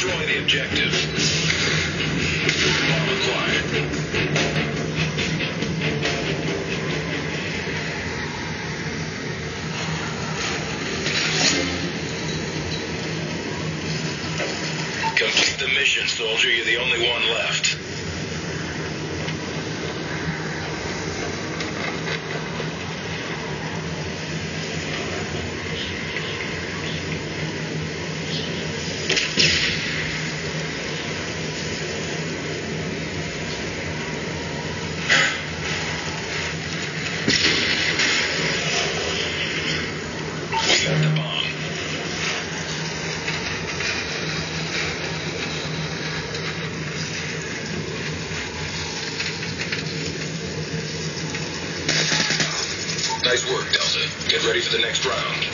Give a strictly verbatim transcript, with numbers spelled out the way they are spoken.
Destroy the objective. Bomb acquired. Complete the mission, soldier. You're the only one left. We got the bomb. Nice work, Delta. Get ready for the next round.